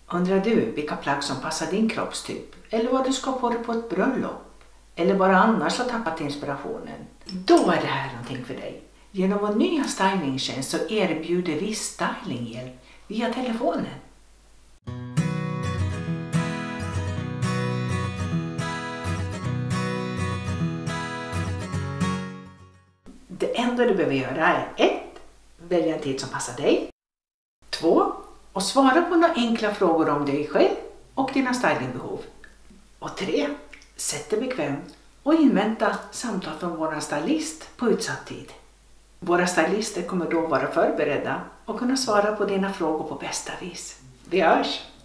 Undrar du vilka plagg som passar din kroppstyp? Eller vad du ska på dig på ett bröllop? Eller bara annars har tappat inspirationen? Då är det här någonting för dig. Genom vår nya stylingtjänst så erbjuder vi stylinghjälp via telefonen. Det enda du behöver göra är 1. Välja en tid som passar dig. 2. Och svara på några enkla frågor om dig själv och dina stylingbehov. Och 3. Sätt dig bekvämt och invänta samtal från vår stylist på utsatt tid. Våra stylister kommer då vara förberedda och kunna svara på dina frågor på bästa vis. Vi hörs!